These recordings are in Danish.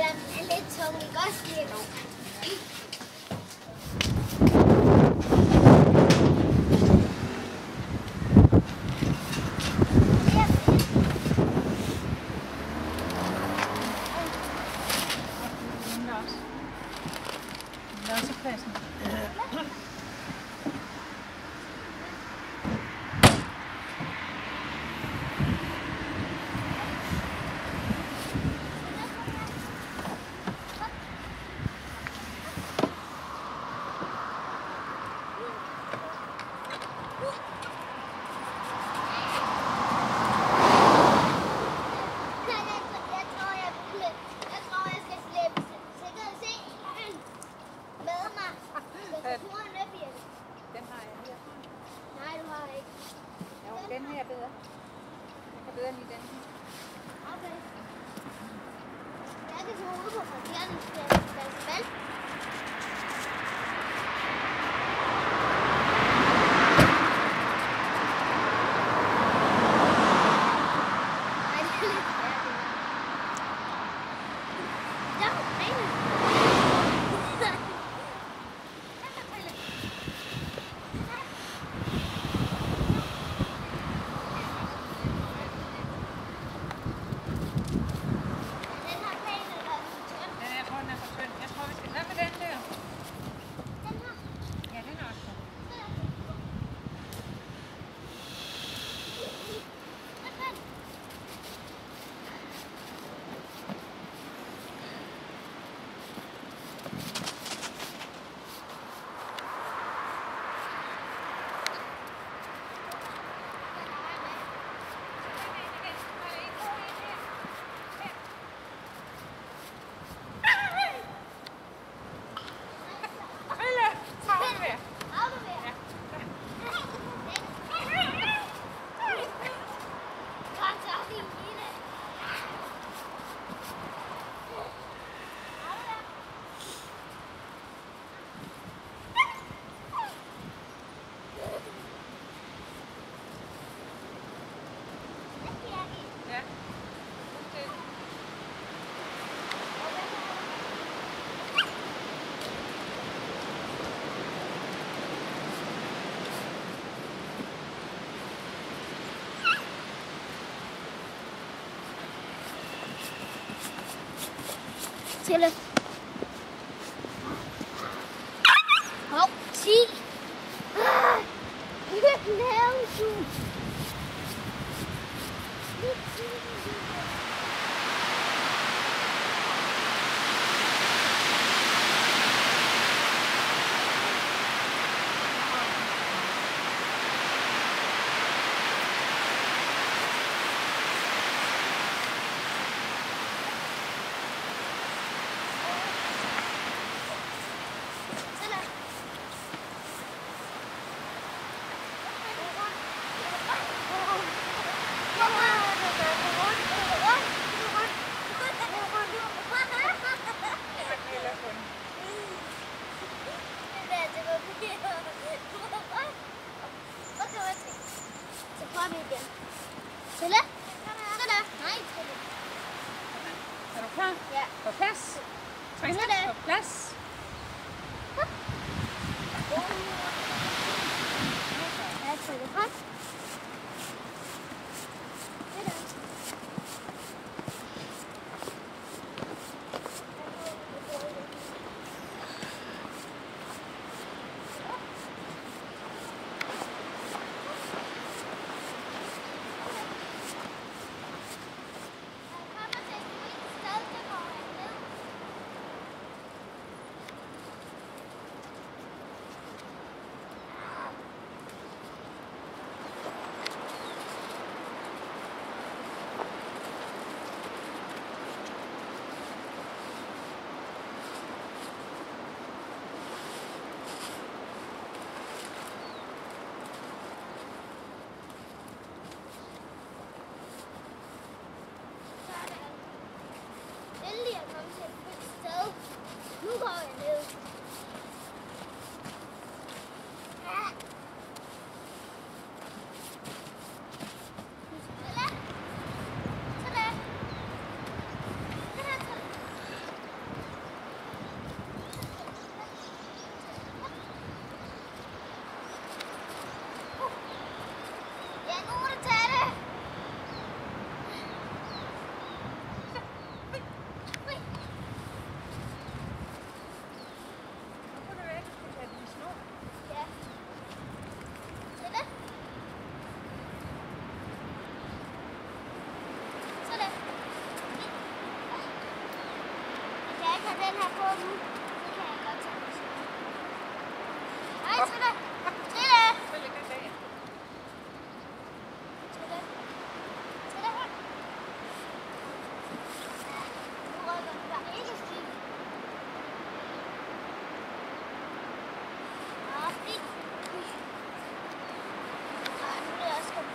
den er lidt tung, ikke også? Lidt. Lossepladsen. Den har jeg her. Nej, du har ikke. Jo, den her er bedre. Jeg kan bedre lide den her. Okay. Jeg kan tage ude på parkeringspladsen, vel? Nej, det er lidt værd. Der var penge. Tælle. Hov, 10. Hvad laver du? Tælle. Sådan. Nej, Tælle. Er du klar? Ja. På plads. Trine, på plads. Ja, Tælle. Kom. på nu. Det kan jeg godt tage mig selv. Nej, Trille! Trille! Trille, kom bag. Trille! Trille her! Nu rykker du der ikke stil. Fint. Nu er det også kommet.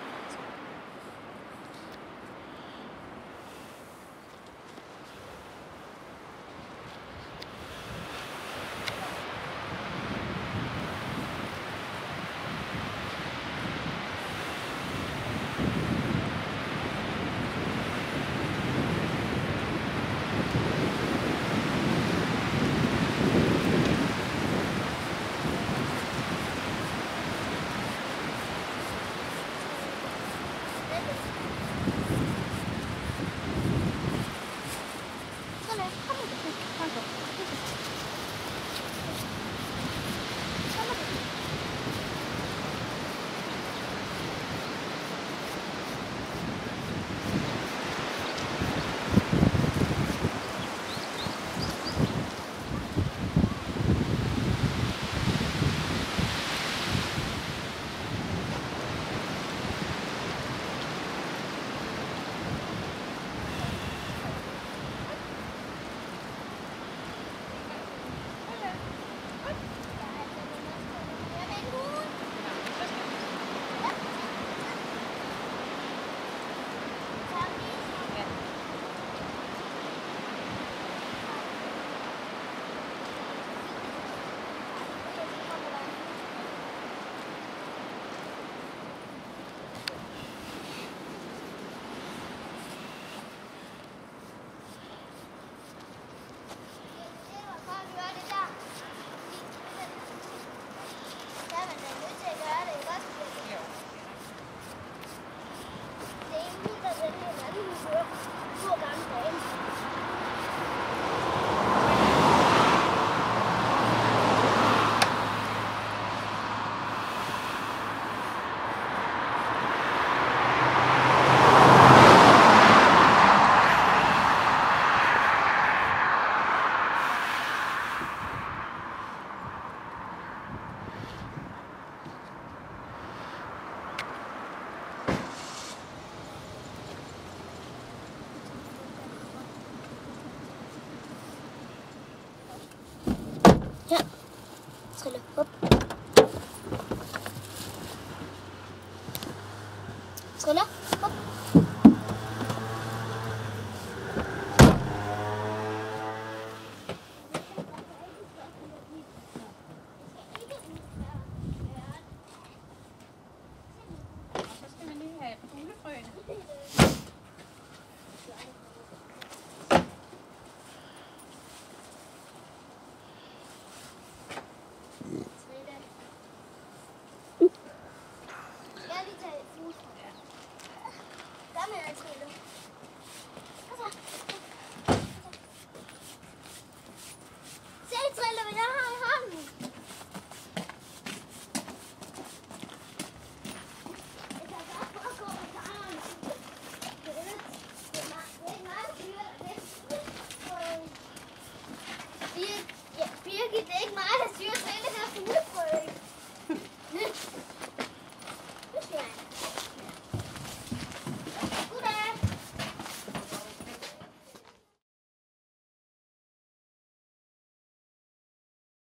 Trille, hop. Trille, hop. Så skal man lige have fuglefrøene. Jeg vil lige tage et fuglefrø. Der med jeg Trille.